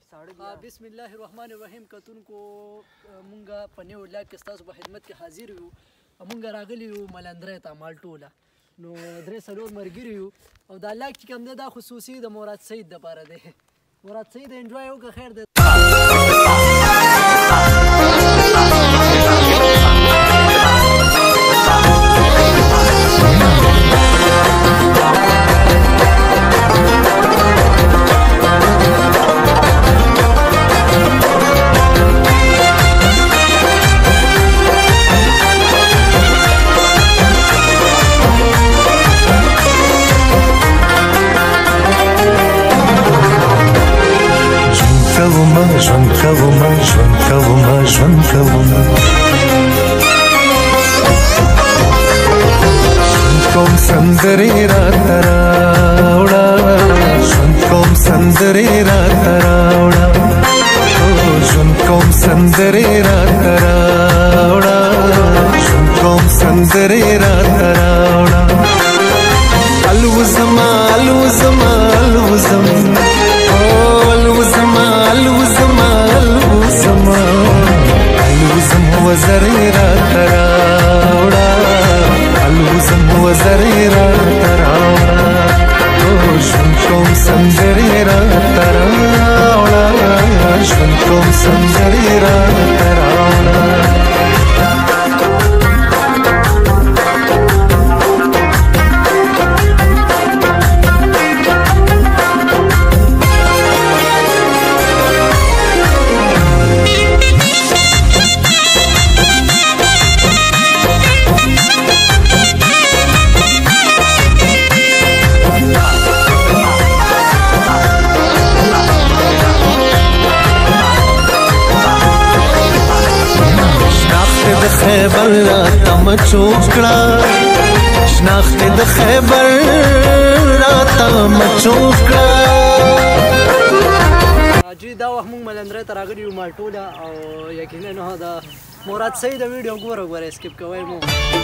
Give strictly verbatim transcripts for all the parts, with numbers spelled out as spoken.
بسم الله الرحمن الرحیم. کتونکو مونږه په نیو لاک کې ستاسو په خدمت کې حاضر یو. مونږه راغلي یو ملندرې ته مالټوله، نو درې څلور ملګري یو او دا لاک چې کوم دی دا خصوصي د مراد سید دپاره دی. مراد سید انجوای وکړه، خیر دی. ژوند کومه ژوند کومه ژوند کومه ژوند کوم سندرې راته راوړه، ژوند کوم سندرې راته راوړه، ژوند کوم سندرې راته راوړه، ژوند کوم سندرې راته راوړه. الوزما الوزما الوزم وزرې راته راوړه، الوزم وزرې راته راوړه، ژوند کوم سندرې راته راوړه، ژوند کوم سندرې راته راوړه. خیبر راته مچوک کړه، شناخت د خیبر راته مچوک کړه. جی دا وخت موږ ملندرې ته راغلي یو مالټوله او یقینا د مراد سید ویډیو ګوره ګوره سکیپ کوئ مو.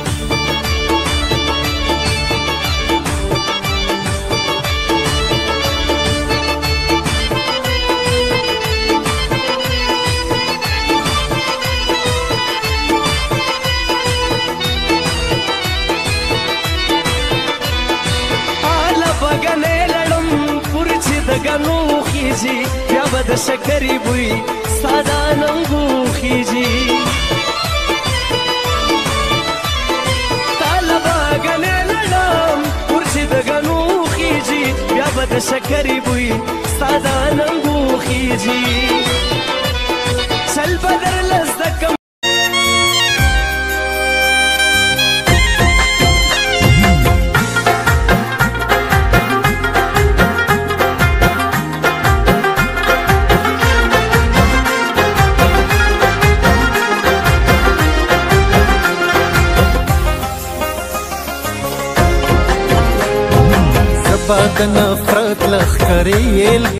بیا به د شکرې بوی ستا د اننګو خیږي، تاله به ګنې لړم ور چې د ګنو خیږي، بیا به د شکرې بوی ستا د اننګو خیږي. چل به درله زده کم د نفرت لښکرې